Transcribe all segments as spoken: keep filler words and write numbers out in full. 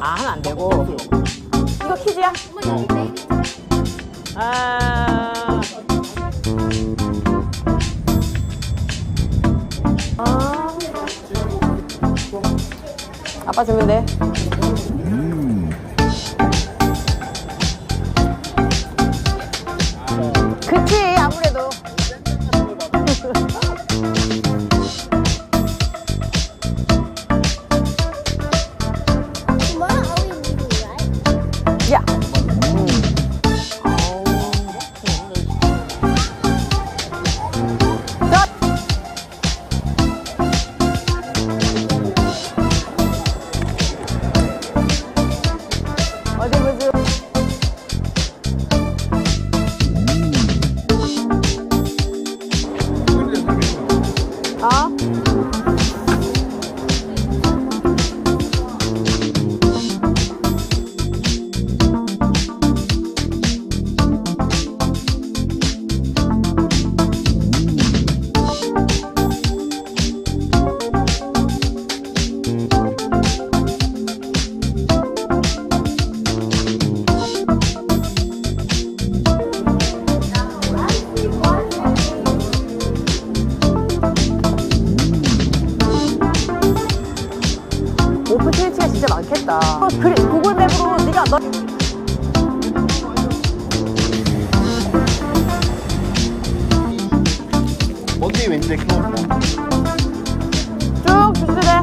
아, 하면 안 되고. 이거 퀴즈야? 아. 아. 아빠 주면 돼. 음. 그치, 아무래도. 야. 어디 보죠? 어? 오픈 스위치가 진짜 많겠다. 어, 그래, 구글 맵으로 네가 너 어디 왠지 키워볼까? 쭉 주스래.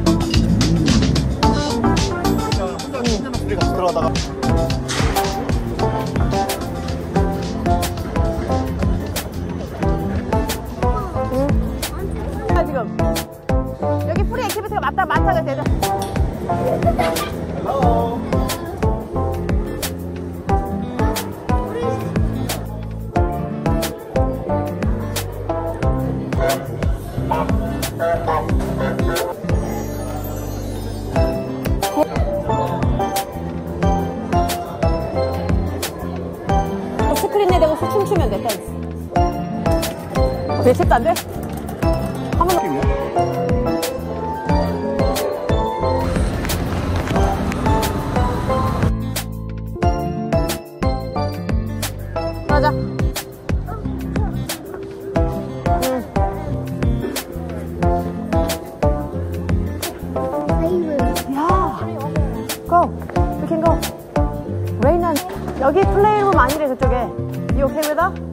혼자 소리 같이 들어가다가 응. 아, 지금 여기 프리 액티비티가 맞다 많다가 되죠. 헬로. 스크린에 대고 춤추면 돼, 댄스. 어, 대책도 안 돼? 한 번 더. 맞아. 응. 야, go. We can go. 레이난 여기 플레이룸 아니래 저쪽에. 이 오케이 with that?